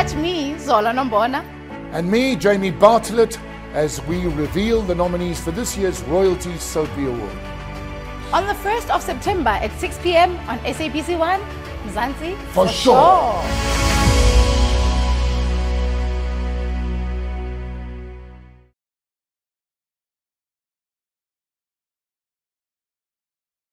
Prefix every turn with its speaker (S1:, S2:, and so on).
S1: catch me, Zola Nombona.
S2: And me, Jamie Bartlett, as we reveal the nominees for this year's Royalty Soapie Award.
S1: On the 1st of September at 6 p.m. on SABC1, Mzansi
S2: Fo Sho.